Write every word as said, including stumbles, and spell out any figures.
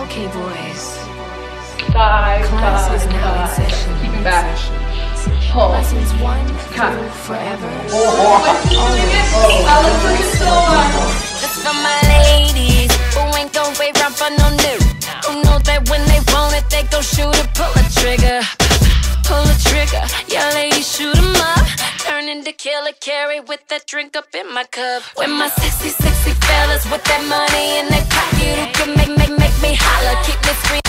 Okay, boys. Five, Class five, is now in five. session. Keep it back. Pull. Lessons one Cut. through forever. Just for my ladies who ain't gon' wait round for no new. Who know that when they want it, they gon' shoot it, pull a trigger. Pull a trigger, yeah, ladies, shoot 'em up. Turn into killer, Keri with that drink up in my cup. With my sexy, sexy fellas with that money in their pocket who can make, make, make me holler. Keep me screaming.